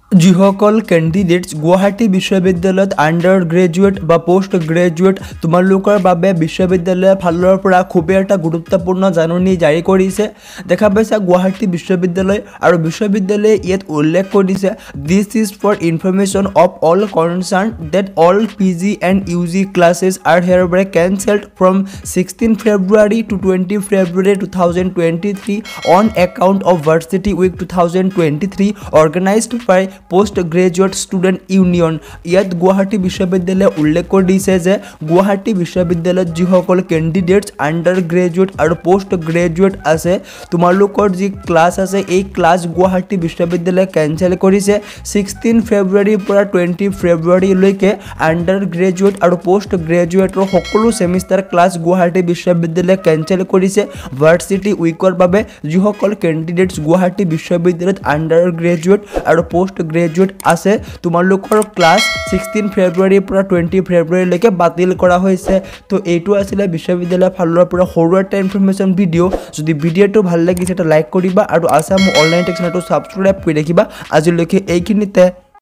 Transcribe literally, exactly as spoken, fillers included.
যিসকল কেণ্ডিডেটছ গুৱাহাটী বিশ্ববিদ্যালয়ত under graduate বা পোষ্ট গ্ৰেজুৱেট তোমালোকৰ বাবে বিশ্ববিদ্যালয়ৰ ফালৰ পৰা খুবেই এটা গুৰুত্বপূৰ্ণ জাননী জাৰি কৰিছে। দেখা পাইছা গুৱাহাটী বিশ্ববিদ্যালয় আৰু বিশ্ববিদ্যালয়ে ইয়াত উল্লেখ কৰিছে this is for information of all concern that all P G and U G classes are hereby cancelled from sixteen February to twenty February two thousand twenty three on account of varsity week two thousand twenty three organised by post graduate student union. ইয়াত গুৱাহাটী বিশ্ববিদ্যালয়ে উল্লেখ কৰি দিছে যে গুৱাহাটী বিশ্ববিদ্যালয়ত যিসকল candidates under graduate আৰু post graduate আছে তোমালোকৰ যি ক্লাছ আছে এই ক্লাছ গুৱাহাটী বিশ্ববিদ্যালয়ে কেঞ্চেল কৰিছে। ছিক্সটিন ফেব্ৰুৱাৰীৰ পৰা টুৱেণ্টি ফেব্ৰুৱাৰীলৈকে আণ্ডাৰ গ্ৰেজুৱেট আৰু পোষ্ট গ্ৰেজুৱেটৰ সকলো ছেমিষ্টাৰ ক্লাছ গুৱাহাটী বিশ্ববিদ্যালয়ে কেঞ্চেল কৰিছে ভাৰ্চিটি উইকৰ বাবে। যিসকল কেণ্ডিডেটছ গুৱাহাটী বিশ্ববিদ্যালয়ত আণ্ডাৰ গ্ৰেজুৱেট আৰু পোষ্ট গ্ৰেজুৱেট আছে তোমালোকৰ ক্লাছ ছিক্সটিন ফেব্ৰুৱাৰীৰ পৰা টুৱেণ্টি ফেব্ৰুৱাৰীলৈকে বাতিল কৰা হৈছে। তো এইটো আছিলে বিশ্ববিদ্যালয়ৰ ফালৰ পৰা সৰু এটা ইনফৰমেশ্যন ভিডিঅ'। যদি ভিডিঅ'টো ভাল লাগিছে এটা লাইক কৰিবা আৰু আছাম অনলাইন টেক চেনেলটো ছাবস্ক্ৰাইব কৰি ৰাখিবা। আজিলৈকে এইখিনিতে।